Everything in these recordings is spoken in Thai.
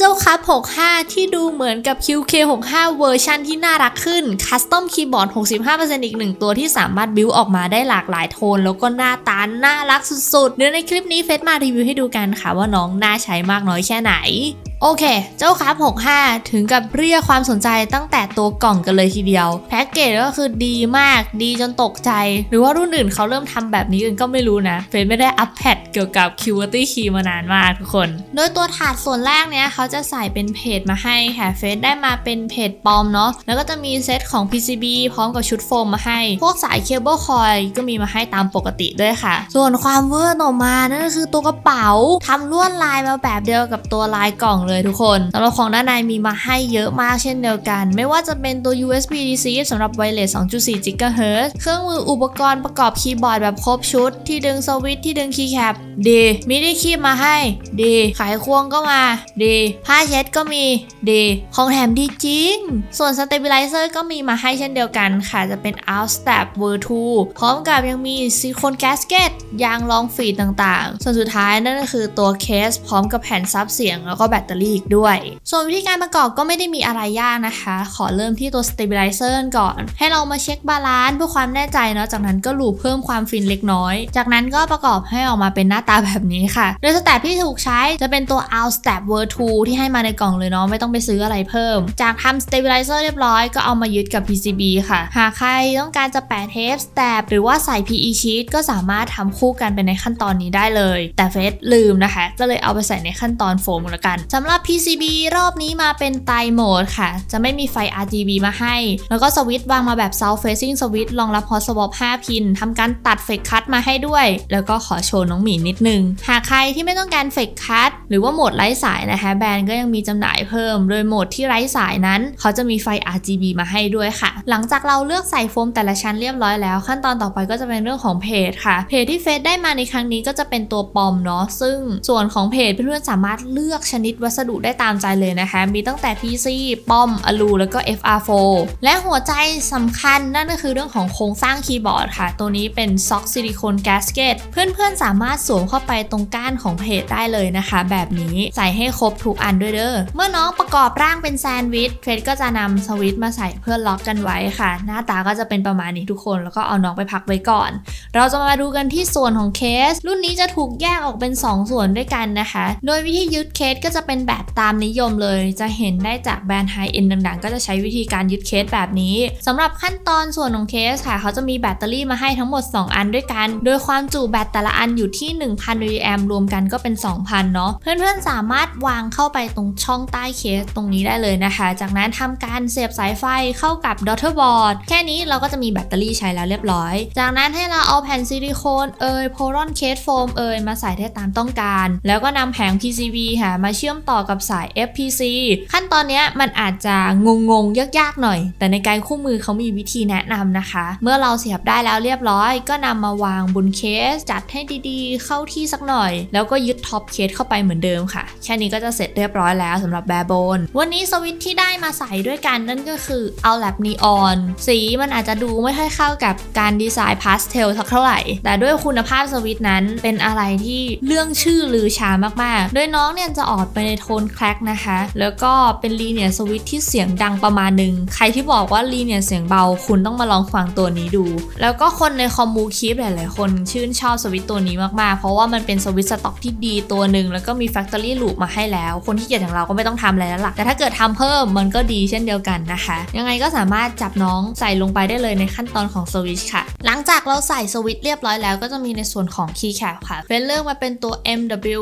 จ้าคัพ65ที่ดูเหมือนกับ QK65 เวอร์ชันที่น่ารักขึ้นคัสตอมคีย์บอร์ด 65% อีก1ตัวที่สามารถบิวออกมาได้หลากหลายโทนแล้วก็หน้าตาน่ารักสุดๆเดี๋ยวในคลิปนี้เฟซมารีวิวให้ดูกันค่ะว่าน้องน่าใช้มากน้อยแค่ไหนโอเคเจ้าคัพ65ถึงกับเรียกความสนใจตั้งแต่ตัวกล่องกันเลยทีเดียวแพ็กเกจก็คือดีมากดีจนตกใจหรือว่ารุ่นอื่นเขาเริ่มทำแบบนี้กันก็ไม่รู้นะเฟซไม่ได้อัปเดตเกี่ยวกับ QWERTY Key มานานมากทุกคนโดยตัวถาดส่วนแรกเนี้ยเขาจะใส่เป็นเพจมาให้ค่ะเฟซได้มาเป็นเพจปลอมเนาะแล้วก็จะมีเซตของ PCB พร้อมกับชุดโฟมมาให้พวกสายเคเบิลคอยก็มีมาให้ตามปกติด้วยค่ะส่วนความเวอร์ออกมานั่นก็คือตัวกระเป๋าทำลวดลายมาแบบเดียวกับตัวลายกล่องเลยทุกคนสำหรับของด้านในมีมาให้เยอะมากเช่นเดียวกันไม่ว่าจะเป็นตัว USB Receive สำหรับ Wireless 2.4 GHz เครื่องมืออุปกรณ์ประกอบคีย์บอร์ดแบบครบชุดที่ดึงสวิตช์ที่ดึงคีย์แคปดีมีได้คีบมาให้ดีไขควงก็มาดีผ้าเช็ดก็มีดีของแถมดีจริงส่วน Stabilizer ก็มีมาให้เช่นเดียวกันค่ะจะเป็น Outstab Ver2 พร้อมกับยังมีซิลิโคนแกสเกตยางรองฟีดต่างๆส่วนสุดท้ายนั่นก็คือตัวเคสพร้อมกับแผ่นซับเสียงแล้วก็แบตเตอรี่อีกด้วยส่วนวิธีการประกอบก็ไม่ได้มีอะไรยากนะคะขอเริ่มที่ตัว Stabilizer ก่อนให้เรามาเช็คบาลานซ์เพื่อความแน่ใจเนาะจากนั้นก็ลูบเพิ่มความฟินเล็กน้อยจากนั้นก็ประกอบให้ออกมาเป็นหน้าตาแบบนี้ค่ะโดยสแตปที่ถูกใช้จะเป็นตัว Outstab Ver2 ที่ให้มาในกล่องเลยเนาะไม่ต้องไปซื้ออะไรเพิ่มจากทำ Stabilizer เรียบร้อยก็เอามายึดกับ PCB ค่ะหากใครต้องการจะแปะเทป Stab หรือว่าใส่ PE Sheet ก็สามารถทำคู่กันไปในขั้นตอนนี้ได้เลยแต่เฟซลืมนะคะก็เลยเอาไปใส่ในขั้นตอนโฟมละกันสำหรับ PCB รอบนี้มาเป็นไตรโหมดค่ะจะไม่มีไฟ RGB มาให้แล้วก็สวิตช์วางมาแบบ South Facing Switch รองรับ Hot Swap 5 พินทำการตัดเฟกคัทมาให้ด้วยแล้วก็ขอโชว์น้องหมีนิดนึงหากใครที่ไม่ต้องการเฟกคัทหรือว่าโหมดไร้สายนะคะแบรนด์ก็ยังมีจำหน่ายเพิ่มโดยโหมดที่ไร้สายนั้นเขาจะมีไฟ RGB มาให้ด้วยค่ะหลังจากเราเลือกใส่โฟมแต่ละชั้นเรียบร้อยแล้วขั้นตอนต่อไปก็จะเป็นเรื่องของเพจค่ะเพจที่เฟซได้มาในครั้งนี้ก็จะเป็นตัวปอมเนาะซึ่งส่วนของเพจเพื่อนๆสามารถเลือกชนิดวัสดุได้ตามใจเลยนะคะมีตั้งแต่ PC ปอมอลูแล้วก็ FR4 และหัวใจสำคัญนั่นก็คือเรื่องของโครงสร้างคีย์บอร์ดค่ะตัวนี้เป็นซ็อกซิลิโคนแกสเกตเพื่อนๆสามารถสวมเข้าไปตรงก้านของเพจได้เลยนะคะแบบนี้ใส่ให้ครบทุกอันด้วยเด้อเมื่อน้องประกอบร่างเป็นแซนด์วิชเฟซก็จะนำสวิตช์มาใส่เพื่อล็อกกันไว้ค่ะหน้าตาก็จะเป็นประมาณนี้ทุกคนแล้วก็เอาน้องไปพักไว้ก่อนเราจะมาดูกันที่ส่วนของเคสรุ่นนี้จะถูกแยกออกเป็น2ส่วนด้วยกันนะคะโดยวิธียึดเคสก็จะเป็นแบบตามนิยมเลยจะเห็นได้จากแบรนด์ไฮเอ็นด์ดังๆก็จะใช้วิธีการยึดเคสแบบนี้สำหรับขั้นตอนส่วนของเคสค่ะเขาจะมีแบตเตอรี่มาให้ทั้งหมด2อันด้วยกันโดยความจุแบตแต่ละอันอยู่ที่ 1,000 มิลลิแอมป์รวมกันก็เป็น 2,000 เนาะเพื่อนๆสามารถวางเข้าไปตรงช่องใต้เคสตรงนี้ได้เลยนะคะจากนั้นทำการเสียบสายไฟเข้ากับดอทเทอร์บอร์ดแค่นี้เราก็จะมีแบตเตอรี่ใช้แล้วเรียบร้อยจากนั้นให้เราเอาแผ่นซิลิโคนโพลอนเคสโฟมมาใส่ได้ตามต้องการแล้วก็นำแผง PCB ค่ะมาเชื่อมต่อกับสาย FPC ขั้นตอนนี้มันอาจจะงงยากๆหน่อยแต่ในการคู่มือเขามีวิธีแนะนำนะคะเมื่อเราเสียบได้แล้วเรียบร้อยก็นำมาวางบนเคสจัดให้ดีๆเข้าที่สักหน่อยแล้วก็ยึดท็อปเคสเข้าไปเหมือนเดิมค่ะแค่นี้ก็จะเสร็จเรียบร้อยแล้วสำหรับแบร์โบนวันนี้สวิตช์ที่ได้มาใส่ด้วยกันนั่นก็คือ Outlap Neon สีมันอาจจะดูไม่ค่อยเข้ากับการดีไซน์พาสเทลสักเท่าไหร่แต่ด้วยคุณภาพสวิตช์นั้นเป็นอะไรที่เรื่องชื่อลือชามากๆโดยน้องเนี่ยจะออกไปในโทนแคร็กนะคะแล้วก็เป็นลีเนียร์สวิตช์ที่เสียงดังประมาณนึงใครที่บอกว่าลีเนียร์เสียงเบาคุณต้องมาลองฟังตัวนี้ดูแล้วก็คนในคอมมูคลิปหลายๆคนชื่นชอบสวิตช์ตัวนี้มากๆเพราะว่ามันเป็นสวิตช์สต็อกที่ดีตัวหนึ่งแล้วก็มีแฟคทอรี่ลูปมาให้แล้วคนที่เกียจอย่างเราก็ไม่ต้องทำอะไรแล้วล่ะแต่ถ้าเกิดทำเพิ่มมันก็ดีเช่นเดียวกันนะคะยังไงก็สามารถจับน้องใส่ลงไปได้เลยในขั้นตอนของสวิตช์ค่ะหลังจากเราใส่สวิตช์เรียบร้อยแล้วก็จะมีในส่วนของคีย์แคปค่ะเป็นเรื่องมาเป็นตัว MW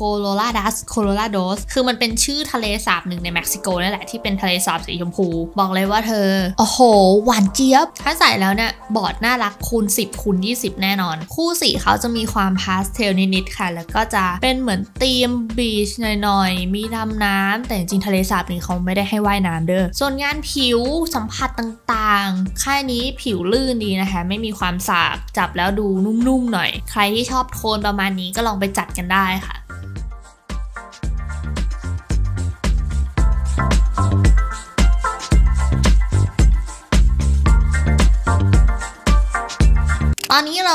Colorados คือมันเป็นชื่อทะเลสาบหนึ่งในเม็กซิโกนั่นแหละที่เป็นทะเลสาบสีชมพูบอกเลยว่าเธอโอ้โหหวานเจี๊ยบถ้าใส่แล้วเนี่ยบอร์ดน่ารักคูณ10คูณ20แน่นอนคู่สีเขาจะมีความพาสเทลนิดๆค่ะแล้วก็จะเป็นเหมือนธีมบีชหน่อยๆมีดำน้ำแต่จริงๆทะเลสาบนี้เขาไม่ได้ให้ว่ายน้ำเด้อส่วนงานผิวสัมผัสต่างๆค่ายนี้ผิวลื่นดีนะคะไม่มีความสากจับแล้วดูนุ่มๆหน่อยใครที่ชอบโทนประมาณนี้ก็ลองไปจัดกันได้ค่ะ ตอนนี้เรา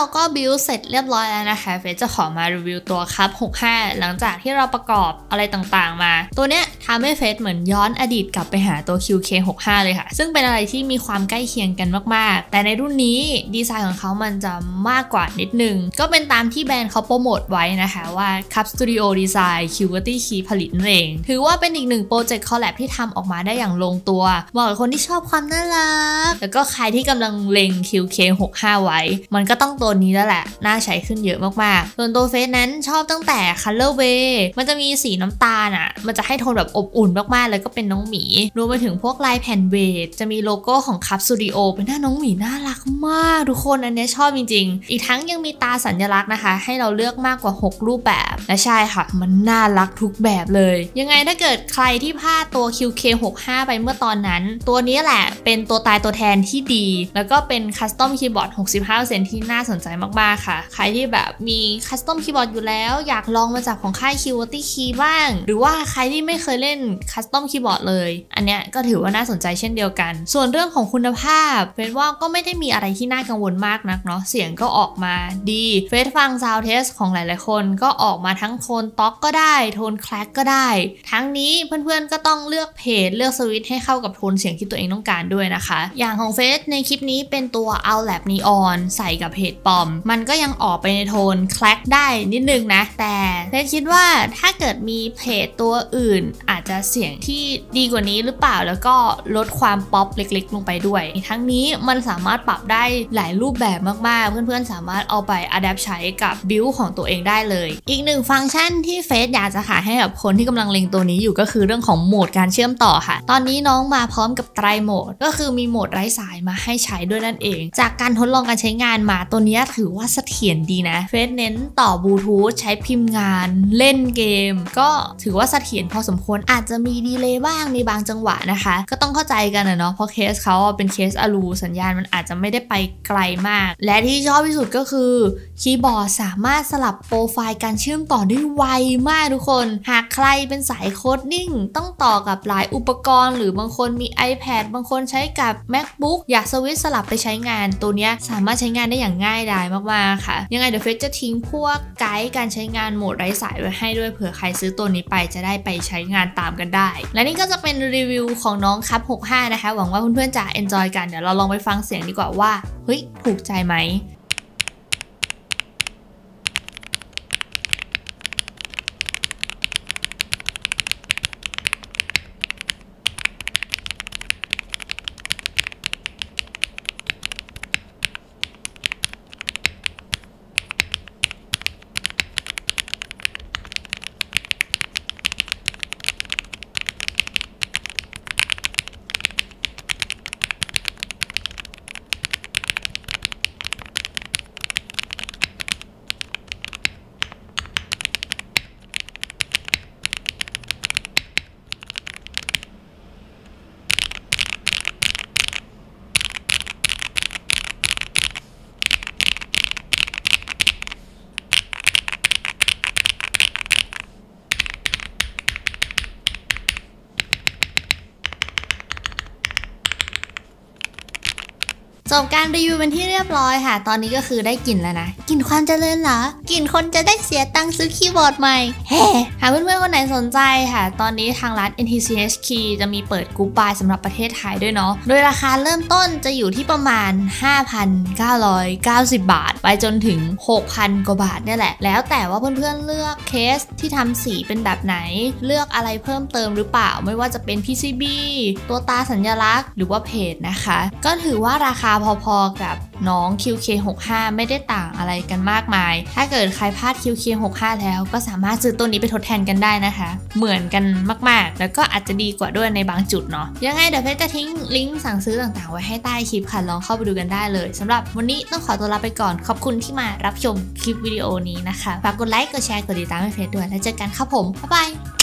เราก็บิวเสร็จเรียบร้อยแล้วนะคะเฟซจะขอมารีวิวตัวคัพ65หลังจากที่เราประกอบอะไรต่างๆมาตัวเนี้ยทำให้เฟซเหมือนย้อนอดีตกลับไปหาตัว QK65 เลยค่ะซึ่งเป็นอะไรที่มีความใกล้เคียงกันมากๆแต่ในรุ่นนี้ดีไซน์ของเขามันจะมากกว่านิดนึงก็เป็นตามที่แบรนด์เขาโปรโมทไว้นะคะว่า Cup Studio Design QWERTY Key ผลิตนั่นเองถือว่าเป็นอีกหนึ่งโปรเจกต์คอลแลบที่ทำออกมาได้อย่างลงตัวเหมาะกับคนที่ชอบความน่ารักแล้วก็ใครที่กำลังเล็ง QK65 ไว้มันก็ต้องตัวนี้แล้วแหละน่าใช้ขึ้นเยอะมากๆส่วนตัวเฟซนั้นชอบตั้งแต่ Colorway มันจะมีสีน้ำตาลอ่ะมันจะให้โทนแบบอบอุ่นมากๆแล้วก็เป็นน้องหมีรวมไปถึงพวกลายแผ่นเวทจะมีโลโก้ของ Cup Studio เป็นหน้าน้องหมีน่ารักมากทุกคนอันนี้ชอบจริงๆอีกทั้งยังมีตาสัญลักษณ์นะคะให้เราเลือกมากกว่า6รูปแบบและใช่ค่ะมันน่ารักทุกแบบเลยยังไงถ้าเกิดใครที่พลาดตัว QK65 ไปเมื่อตอนนั้นตัวนี้แหละเป็นตัวตายตัวแทนที่ดีแล้วก็เป็นคัสตอมคีย์บอร์ด 65% ที่น่าสนใจมากๆค่ะใครที่แบบมีคัสตอมคีย์บอร์ดอยู่แล้วอยากลองมาจากของค่าย QWERTY Key บ้างหรือว่าใครที่ไม่เคยเล่นคัสตอมคีย์บอร์ดเลยอันเนี้ยก็ถือว่าน่าสนใจเช่นเดียวกันส่วนเรื่องของคุณภาพเฟซว่าก็ไม่ได้มีอะไรที่น่ากังวลมากนักเนาะเสียงก็ออกมาดีเฟซฟังซาวด์เทสของหลายๆคนก็ออกมาทั้งโทนต็อกก็ได้โทนแคลกก็ได้ทั้งนี้เพื่อนๆก็ต้องเลือกเพจเลือกสวิตช์ให้เข้ากับโทนเสียงที่ตัวเองต้องการด้วยนะคะอย่างของเฟซในคลิปนี้เป็นตัว Outlap Neon ใส่กับเพจปอมมันก็ยังออกไปในโทนแคลกได้นิดนึงนะแต่เฟซคิดว่าถ้าเกิดมีเพจตัวอื่นอาจจะเสียงที่ดีกว่านี้หรือเปล่าแล้วก็ลดความป๊อปเล็กๆลงไปด้วยทั้งนี้มันสามารถปรับได้หลายรูปแบบมากๆเพื่อนๆสามารถเอาไปอัดแอปใช้กับบิลของตัวเองได้เลยอีกหนึ่งฟังก์ชันที่เฟซอยากจะขายให้กับคนที่กำลังเล็งตัวนี้อยู่ก็คือเรื่องของโหมดการเชื่อมต่อค่ะตอนนี้น้องมาพร้อมกับไตรโหมดก็คือมีโหมดไร้สายมาให้ใช้ด้วยนั่นเองจากการทดลองการใช้งานมาตัวนี้ถือว่าเสถียรดีนะเฟซเน้นต่อบลูทูธใช้พิมพ์งานเล่นเกมก็ถือว่าเสถียรพอสมควรอาจจะมีดีเลย์บ้างในบางจังหวะนะคะก็ต้องเข้าใจกันนะเนาะเพราะเคสเขาเป็นเคสอะลูสัญญาณมันอาจจะไม่ได้ไปไกลมากและที่ชอบที่สุดก็คือคีย์บอร์ดสามารถสลับโปรไฟล์การเชื่อมต่อได้ไวมากทุกคนหากใครเป็นสายโคดดิ้งต้องต่อกับหลายอุปกรณ์หรือบางคนมี iPad บางคนใช้กับ MacBook อยากสวิตช์สลับไปใช้งานตัวนี้สามารถใช้งานได้อย่างง่ายดายมากๆค่ะยังไงเดี๋ยวเฟซจะทิ้งพวกไกด์การใช้งานโหมดไร้สายไว้ให้ด้วยเผื่อใครซื้อตัวนี้ไปจะได้ไปใช้งานตามกันได้และนี่ก็จะเป็นรีวิวของน้องคัพ65นะคะหวังว่าเพื่อนๆจะ enjoy กันเดี๋ยวเราลองไปฟังเสียงดีกว่าว่าเฮ้ยถูกใจไหม จบการรีวิวเป็นที่เรียบร้อยค่ะตอนนี้ก็คือได้กลิ่นแล้วนะกลิ่นความเจริญเหรอกลิ่นคนจะได้เสียตังค์ซื้อคีย์บอร์ดใหม่เฮ้หากเพื่อนๆคนไหนสนใจค่ะตอนนี้ทางร้าน NTCH Key จะมีเปิดกรุ๊ปบายสำหรับประเทศไทยด้วยเนาะโดยราคาเริ่มต้นจะอยู่ที่ประมาณ 5,990 บาทไปจนถึง 6,000 กว่าบาทเนี่ยแหละแล้วแต่ว่าเพื่อนๆเลือกเคสที่ทำสีเป็นแบบไหนเลือกอะไรเพิ่มเติมหรือเปล่าไม่ว่าจะเป็น PCB ตัวตาสัญลักษณ์หรือว่าเพจนะคะก็ถือว่าราคาพอๆกับน้อง QK65 ไม่ได้ต่างอะไรกันมากมายถ้าเกิดใครพลาด QK65 แล้วก็สามารถซื้อตัวนี้ไปทดแทนกันได้นะคะเหมือนกันมากๆแล้วก็อาจจะดีกว่าด้วยในบางจุดเนาะยังไงเดี๋ยวเพชรจะทิ้งลิงก์สั่งซื้อต่างๆไว้ให้ใต้คลิปค่ะลองเข้าไปดูกันได้เลยสำหรับวันนี้ต้องขอตัวลาไปก่อนขอบคุณที่มารับชมคลิปวิดีโอนี้นะคะฝากกดไลค์กดแชร์กดติดตามให้เพชรด้วยแล้วเจอกันครับผมบ๊ายบาย